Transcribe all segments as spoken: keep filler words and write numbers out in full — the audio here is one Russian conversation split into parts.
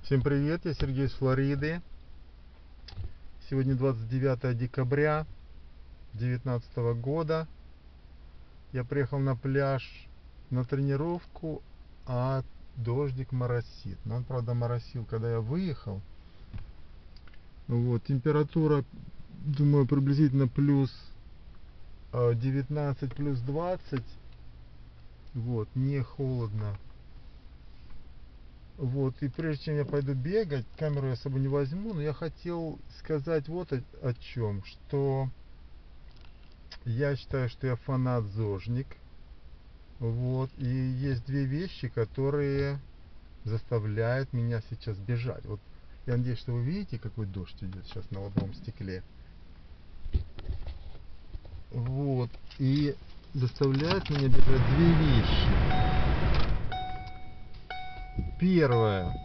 Всем привет, я Сергей из Флориды. Сегодня двадцать девятое декабря две тысячи девятнадцатого года. Я приехал на пляж на тренировку, а дождик моросит. Но он, правда, моросил, когда я выехал. Вот, температура, думаю, приблизительно плюс девятнадцать, плюс двадцать. Вот, не холодно. Вот, и прежде чем я пойду бегать, камеру я с собой не возьму, но я хотел сказать вот о, о чем, что я считаю, что я фанат-зожник. Вот, и есть две вещи, которые заставляют меня сейчас бежать. Вот, я надеюсь, что вы видите, какой дождь идет сейчас на лобовом стекле. Вот, и заставляют меня бежать две вещи. Первое.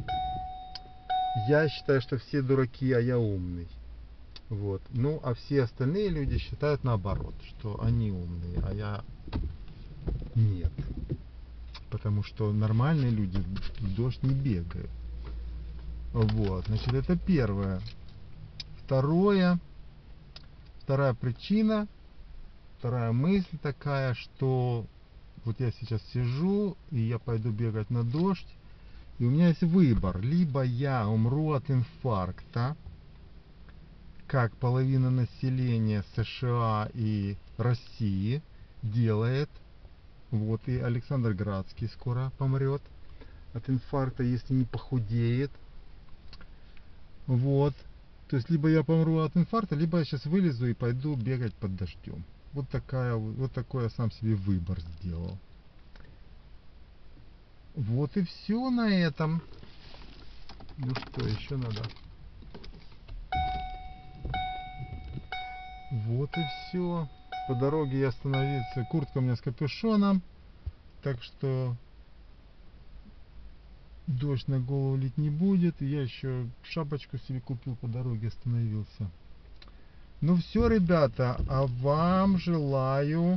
Я считаю, что все дураки, а я умный. Вот. Ну, а все остальные люди считают наоборот, что они умные, а я нет. Потому что нормальные люди в дождь не бегают. Вот, значит, это первое. Второе, вторая причина, вторая мысль такая, что вот я сейчас сижу, и я пойду бегать на дождь, и у меня есть выбор. Либо я умру от инфаркта, как половина населения США и России делает. Вот, и Александр Градский скоро помрет от инфаркта, если не похудеет. Вот. То есть, либо я помру от инфаркта, либо я сейчас вылезу и пойду бегать под дождем. Вот, такая, вот такой я сам себе выбор сделал. Вот и все на этом. Ну что, еще надо? Вот и все. По дороге я остановился. Куртка у меня с капюшоном. Так что дождь на голову лить не будет. И я еще шапочку себе купил, по дороге остановился. Ну все, ребята, а вам желаю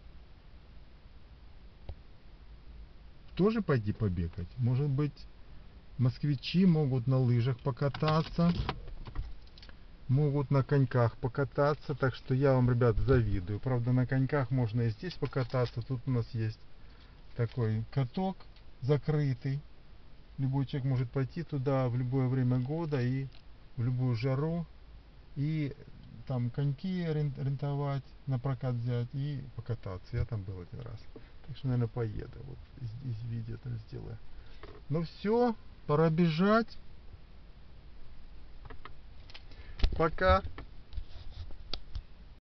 тоже пойти побегать. Может быть, москвичи могут на лыжах покататься, могут на коньках покататься. Так что я вам, ребят, завидую. Правда, на коньках можно и здесь покататься. Тут у нас есть такой каток закрытый. Любой человек может пойти туда в любое время года и в любую жару. И там коньки рентовать, на прокат взять и покататься. Я там был один раз. Так что, наверное, поеду. Вот из, из видео там сделаю. Ну все, пора бежать. Пока.